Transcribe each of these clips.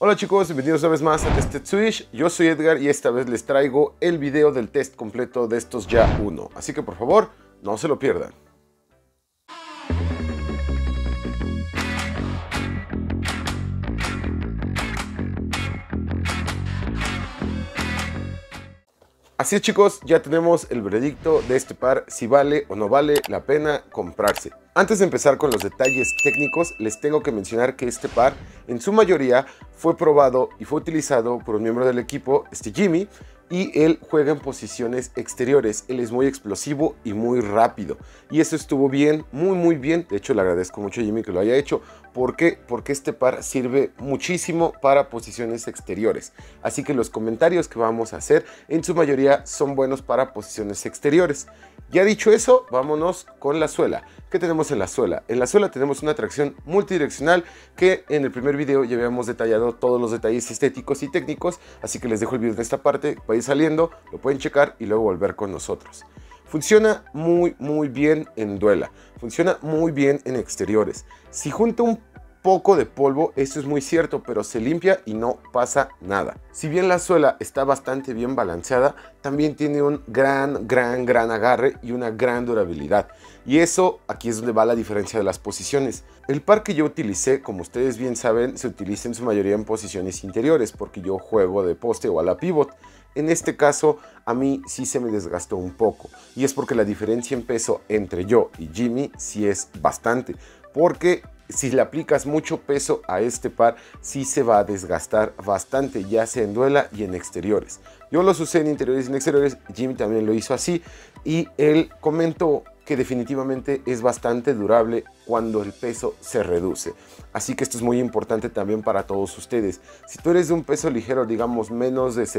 Hola chicos, bienvenidos una vez más a Tested Switch. Yo soy Edgar y esta vez les traigo el video del test completo de estos Ya 1. Así que por favor, no se lo pierdan. Así es chicos, ya tenemos el veredicto de este par, si vale o no vale la pena comprarse. Antes de empezar con los detalles técnicos, les tengo que mencionar que este par, en su mayoría, fue probado y fue utilizado por un miembro del equipo, Jimmy, y él juega en posiciones exteriores. Él es muy explosivo y muy rápido. Y eso estuvo bien, muy bien. De hecho, le agradezco mucho a Jimmy que lo haya hecho. ¿Por qué? Porque este par sirve muchísimo para posiciones exteriores. Así que los comentarios que vamos a hacer, en su mayoría, son buenos para posiciones exteriores. Ya dicho eso, vámonos con la suela. ¿Qué tenemos en la suela? En la suela tenemos una tracción multidireccional que en el primer video ya habíamos detallado todos los detalles estéticos y técnicos, así que les dejo el video en esta parte, va a ir saliendo, lo pueden checar y luego volver con nosotros. Funciona muy bien en duela, funciona muy bien en exteriores. Si junta un poco de polvo, eso es muy cierto, pero se limpia y no pasa nada. Si bien la suela está bastante bien balanceada, también tiene un gran agarre y una gran durabilidad. Y eso, aquí es donde va la diferencia de las posiciones. El par que yo utilicé, como ustedes bien saben, se utiliza en su mayoría en posiciones interiores, porque yo juego de poste o a la pivot. En este caso, a mí sí se me desgastó un poco. Y es porque la diferencia en peso entre yo y Jimmy sí es bastante. Porque si le aplicas mucho peso a este par, sí se va a desgastar bastante, ya sea en duela y en exteriores. Yo los usé en interiores y en exteriores, Jimmy también lo hizo así, y él comentó que definitivamente es bastante durable cuando el peso se reduce. Así que esto es muy importante también para todos ustedes. Si tú eres de un peso ligero, digamos menos de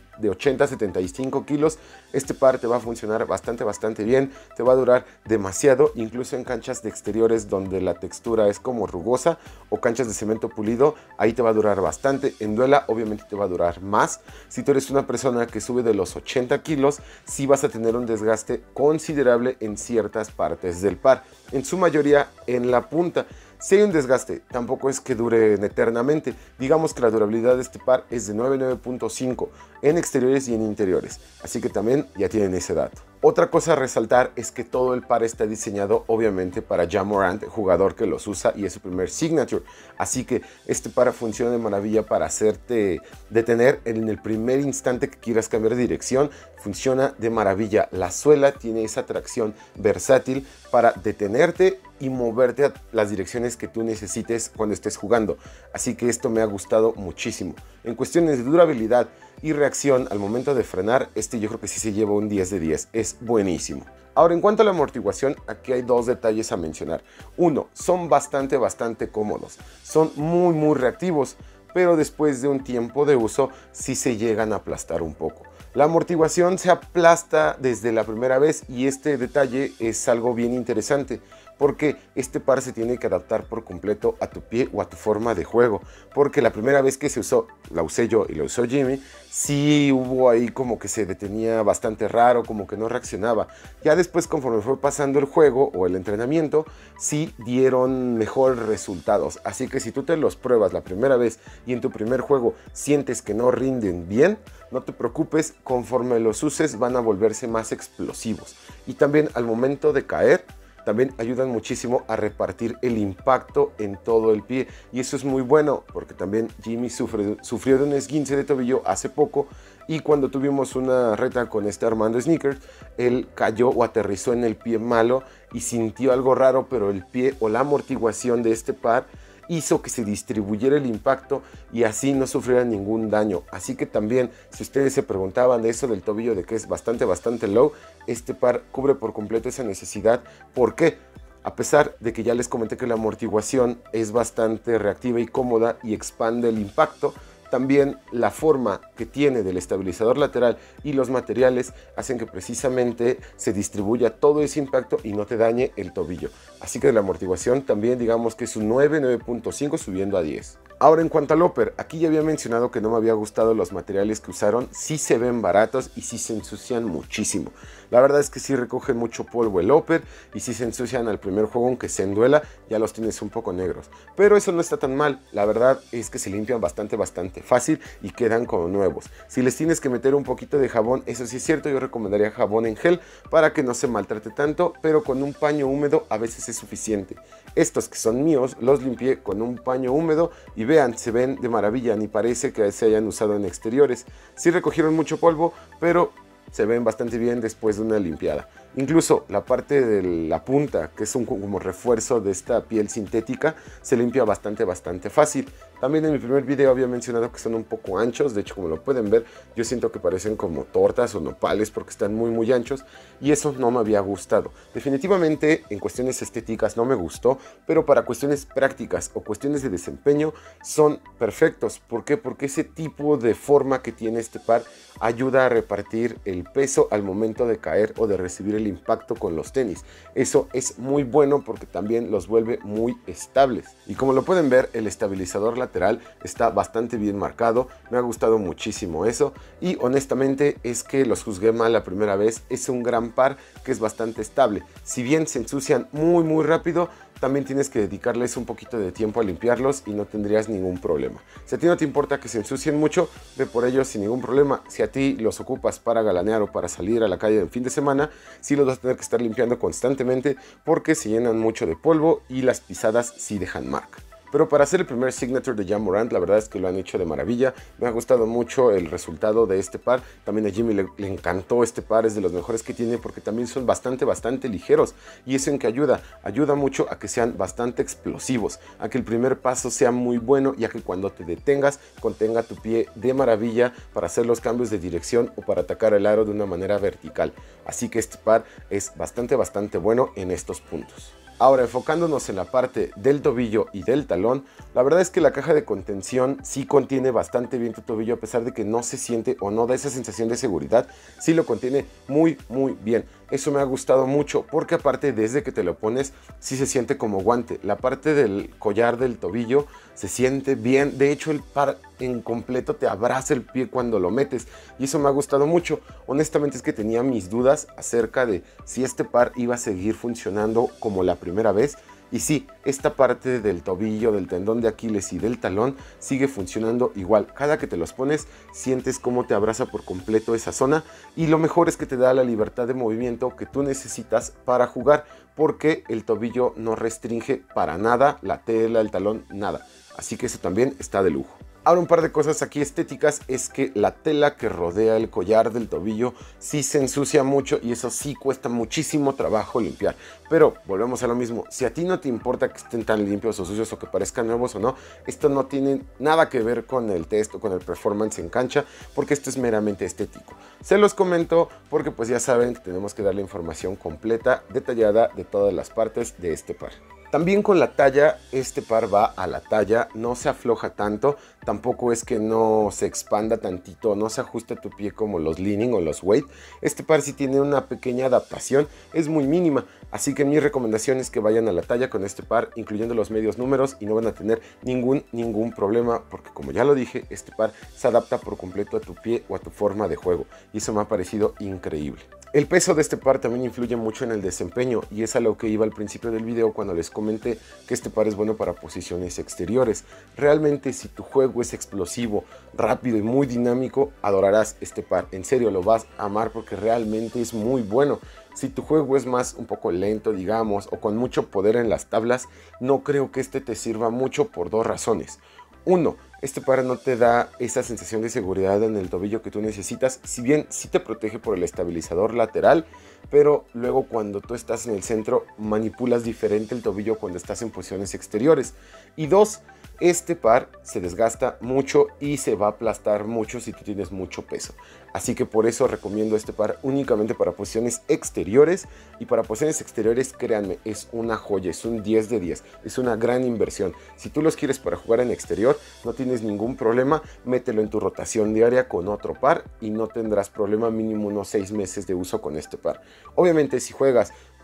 80 a 75 kilos, este par te va a funcionar bastante bien. Te va a durar demasiado, incluso en canchas de exteriores donde la textura es como rugosa o canchas de cemento pulido, ahí te va a durar bastante. En duela obviamente te va a durar más. Si tú eres una persona que sube de los 80 kilos, sí vas a tener un desgaste considerable en ciertas partes del par. En su mayoría en la punta. Si hay un desgaste, tampoco es que dure eternamente. Digamos que la durabilidad de este par es de 9.5 en exteriores y en interiores. Así que también ya tienen ese dato. Otra cosa a resaltar es que todo el par está diseñado obviamente para Ja Morant, jugador que los usa y es su primer signature. Así que este par funciona de maravilla para hacerte detener en el primer instante que quieras cambiar de dirección. Funciona de maravilla. La suela tiene esa tracción versátil para detenerte y moverte a las direcciones que tú necesites cuando estés jugando. Así que esto me ha gustado muchísimo. En cuestiones de durabilidad y reacción al momento de frenar, yo creo que sí se lleva un 10 de 10. Es buenísimo. Ahora, en cuanto a la amortiguación, aquí hay dos detalles a mencionar. Uno, son bastante cómodos. Son muy reactivos, pero después de un tiempo de uso sí se llegan a aplastar un poco. La amortiguación se aplasta desde la primera vez y este detalle es algo bien interesante porque este par se tiene que adaptar por completo a tu pie o a tu forma de juego, porque la primera vez que se usó, la usé yo y la usó Jimmy, sí hubo ahí como que se detenía bastante raro, como que no reaccionaba. Ya después, conforme fue pasando el juego o el entrenamiento, sí dieron mejores resultados. Así que si tú te los pruebas la primera vez y en tu primer juego sientes que no rinden bien, no te preocupes, conforme los uses van a volverse más explosivos. Y también al momento de caer, también ayudan muchísimo a repartir el impacto en todo el pie. Y eso es muy bueno porque también Jimmy sufrió de un esguince de tobillo hace poco. Y cuando tuvimos una reta con Armando Sneakers, él cayó o aterrizó en el pie malo y sintió algo raro, pero el pie o la amortiguación de este par hizo que se distribuyera el impacto y así no sufriera ningún daño. Así que también, si ustedes se preguntaban de eso del tobillo, de que es bastante low, este par cubre por completo esa necesidad. ¿Por qué? A pesar de que ya les comenté que la amortiguación es bastante reactiva y cómoda y expande el impacto, también la forma que tiene del estabilizador lateral y los materiales hacen que precisamente se distribuya todo ese impacto y no te dañe el tobillo. Así que la amortiguación también digamos que es un 9.5 subiendo a 10. Ahora, en cuanto al upper, aquí ya había mencionado que no me había gustado los materiales que usaron. Sí se ven baratos y sí se ensucian muchísimo. La verdad es que sí recogen mucho polvo el upper y sí se ensucian al primer juego, aunque se enduela, ya los tienes un poco negros. Pero eso no está tan mal, la verdad es que se limpian bastante fácil y quedan como nuevos. Si les tienes que meter un poquito de jabón, eso sí es cierto, yo recomendaría jabón en gel para que no se maltrate tanto, pero con un paño húmedo a veces es suficiente. Estos que son míos los limpié con un paño húmedo y vean, se ven de maravilla, ni parece que se hayan usado en exteriores. Sí recogieron mucho polvo, pero se ven bastante bien después de una limpiada. Incluso la parte de la punta, que es como refuerzo de esta piel sintética, se limpia bastante fácil. También en mi primer video había mencionado que son un poco anchos, de hecho como lo pueden ver, yo siento que parecen como tortas o nopales porque están muy anchos y eso no me había gustado. Definitivamente en cuestiones estéticas no me gustó, pero para cuestiones prácticas o cuestiones de desempeño son perfectos. ¿Por qué? Porque ese tipo de forma que tiene este par ayuda a repartir el peso al momento de caer o de recibir el impacto con los tenis. Eso es muy bueno porque también los vuelve muy estables. Y como lo pueden ver, el estabilizador lateral está bastante bien marcado. Me ha gustado muchísimo eso. Y honestamente es que los juzgué mal la primera vez. Es un gran par que es bastante estable. Si bien se ensucian muy rápido, también tienes que dedicarles un poquito de tiempo a limpiarlos y no tendrías ningún problema. Si a ti no te importa que se ensucien mucho, ve por ellos sin ningún problema. Si a ti los ocupas para galanear o para salir a la calle en fin de semana, sí los vas a tener que estar limpiando constantemente porque se llenan mucho de polvo y las pisadas sí dejan marca. Pero para hacer el primer signature de Ja Morant, la verdad es que lo han hecho de maravilla. Me ha gustado mucho el resultado de este par. También a Jimmy le encantó este par, es de los mejores que tiene porque también son bastante ligeros. Y eso en que ayuda mucho a que sean bastante explosivos, a que el primer paso sea muy bueno y a que cuando te detengas contenga tu pie de maravilla para hacer los cambios de dirección o para atacar el aro de una manera vertical. Así que este par es bastante bueno en estos puntos. Ahora, enfocándonos en la parte del tobillo y del talón, la verdad es que la caja de contención sí contiene bastante bien tu tobillo, a pesar de que no se siente o no da esa sensación de seguridad, sí lo contiene muy bien. Eso me ha gustado mucho porque aparte desde que te lo pones sí se siente como guante. La parte del collar del tobillo se siente bien, de hecho el par en completo te abraza el pie cuando lo metes y eso me ha gustado mucho. Honestamente es que tenía mis dudas acerca de si este par iba a seguir funcionando como la primera vez. Y sí, esta parte del tobillo, del tendón de Aquiles y del talón sigue funcionando igual. Cada que te los pones sientes cómo te abraza por completo esa zona y lo mejor es que te da la libertad de movimiento que tú necesitas para jugar porque el tobillo no restringe para nada la tela, el talón, nada. Así que eso también está de lujo. Ahora un par de cosas aquí estéticas es que la tela que rodea el collar del tobillo sí se ensucia mucho y eso sí cuesta muchísimo trabajo limpiar. Pero volvemos a lo mismo, si a ti no te importa que estén tan limpios o sucios o que parezcan nuevos o no, esto no tiene nada que ver con el test o con el performance en cancha porque esto es meramente estético. Se los comento porque pues ya saben que tenemos que dar la información completa, detallada de todas las partes de este par. También con la talla, este par va a la talla, no se afloja tanto, tampoco es que no se expanda tantito, no se ajusta a tu pie como los Li-Ning o los Wade. Este par sí tiene una pequeña adaptación, es muy mínima, así que mi recomendación es que vayan a la talla con este par, incluyendo los medios números y no van a tener ningún problema, porque como ya lo dije, este par se adapta por completo a tu pie o a tu forma de juego y eso me ha parecido increíble. El peso de este par también influye mucho en el desempeño y es a lo que iba al principio del video cuando les comenté que este par es bueno para posiciones exteriores. Realmente si tu juego es explosivo, rápido y muy dinámico, adorarás este par. En serio, lo vas a amar porque realmente es muy bueno. Si tu juego es más un poco lento, digamos, o con mucho poder en las tablas, no creo que este te sirva mucho por dos razones. Uno, este par no te da esa sensación de seguridad en el tobillo que tú necesitas, si bien sí te protege por el estabilizador lateral, pero luego cuando tú estás en el centro manipulas diferente el tobillo cuando estás en posiciones exteriores. Y dos, este par se desgasta mucho y se va a aplastar mucho si tú tienes mucho peso. Así que por eso recomiendo este par únicamente para posiciones exteriores. Y para posiciones exteriores, créanme, es una joya, es un 10 de 10. Es una gran inversión. Si tú los quieres para jugar en exterior, no tienes ningún problema. Mételo en tu rotación diaria con otro par y no tendrás problema, mínimo unos 6 meses de uso con este par. Obviamente si juegas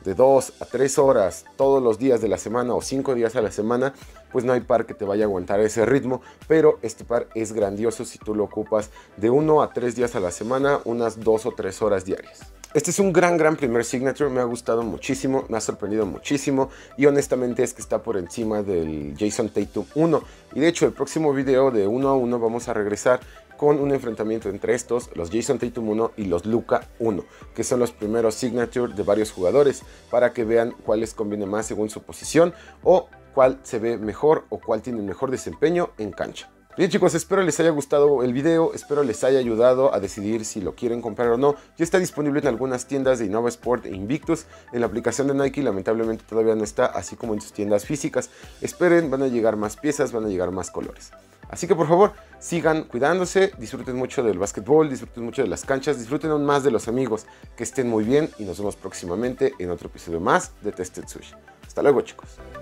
de 2 a 3 horas todos los días de la semana o 5 días a la semana, pues no hay par que te vaya a aguantar ese ritmo, pero este par es grandioso si tú lo ocupas de 1 a 3 días a la semana, unas 2 o 3 horas diarias. Este es un gran primer signature, me ha gustado muchísimo, me ha sorprendido muchísimo y honestamente es que está por encima del Jason Tatum 1. Y de hecho el próximo video de 1 a 1 vamos a regresar con un enfrentamiento entre estos, los Jason Tatum 1 y los Luka 1, que son los primeros signature de varios jugadores, para que vean cuál les conviene más según su posición o cuál se ve mejor o cuál tiene mejor desempeño en cancha. Bien chicos, espero les haya gustado el video, espero les haya ayudado a decidir si lo quieren comprar o no. Ya está disponible en algunas tiendas de Innova Sport e Invictus. En la aplicación de Nike lamentablemente todavía no está, así como en sus tiendas físicas. Esperen, van a llegar más piezas, van a llegar más colores. Así que por favor, sigan cuidándose, disfruten mucho del básquetbol, disfruten mucho de las canchas, disfruten aún más de los amigos, que estén muy bien y nos vemos próximamente en otro episodio más de Tested Sushi. Hasta luego chicos.